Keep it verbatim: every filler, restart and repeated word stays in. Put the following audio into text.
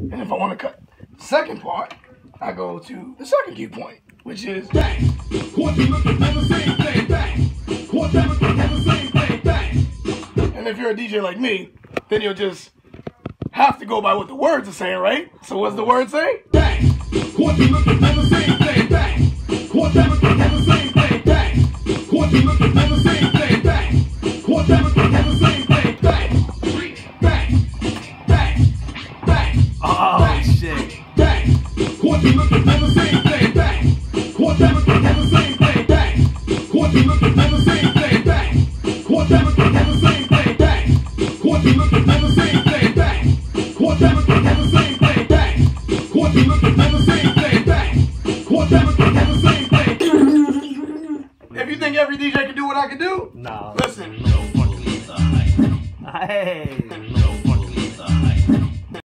And if I want to cut the second part, I go to the second key point, which is bang. And if you're a D J like me, then you'll just have to go by what the words are saying, right? So what's the word say? Bang. Oh shit. If you think every D J can do what I can do, no. listen. Hey.